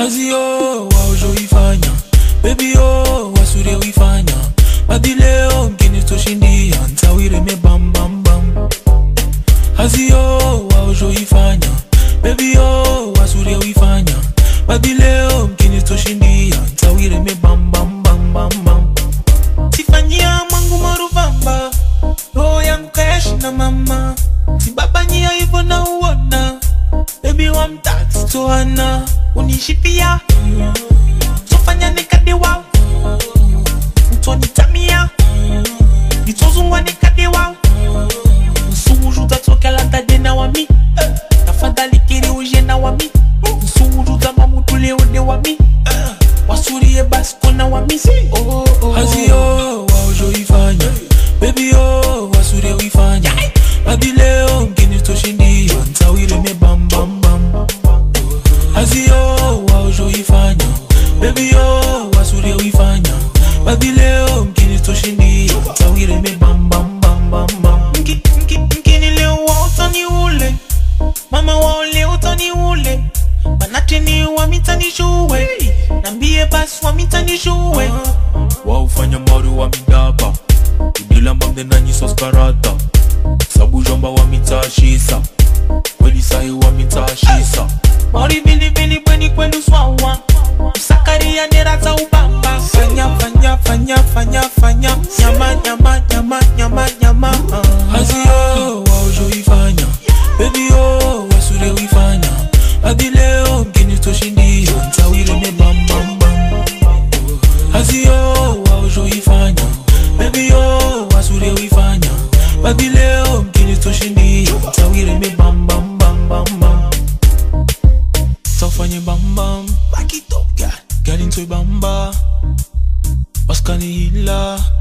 Hazio waujo ifanya, baby yo wasure uifanya. Badileo mkini toshindia, ntawire me bam bam bam. Hazio waujo ifanya, baby yo wasure uifanya. Badileo mkini toshindia, ntawire me bam bam bam bam bam. Tifanyia mangu maruvamba, roho yangu kayashi na mama. Sibabanyia hivyo na uona, baby wa mtatu toana. Unishipia, tofanya nikadewa, utonitamia, nitozungwa nikadewa. Nsuju tatoke lantade na wami, tafadhali kiri uje na wami. Nsuju tamamutule ode wami, wasurie basko na wami. Hazio waujo ifanya, baby yo wasure uifanya. Badileo mkini toshindia, ntawire me bam bam bam. Hazio waujo ifanya, baby yo wasure uifanya. Badileo mkini toshindia, ntawire me bam bam bam bam bam. Mkini leo waotani ule, mama waole otani ule. Manateni wamitani shuwe, nambie bas wamitani shuwe. Waufanya maru wa midaba, udila mbamde nanyi soskarata. Sabu jomba wamitashisa, kweli sahi wamitashisa. Mori bili bili bweni kwelu swawa, usakari ya nerata ubamba. Fanya fanya fanya fanya fanya, nyama nyama nyama nyama nyama. Hazio waujo ifanya, baby yo wasure uifanya. Badileo mkini toshindia, ntawire me bam bam bam. Hazio waujo ifanya, baby yo wasure uifanya. Badileo mkini toshindia, ntawire me bam bam bam bam bam. Tafanye bam bam, back it up girl, get into bamba. Baskani hila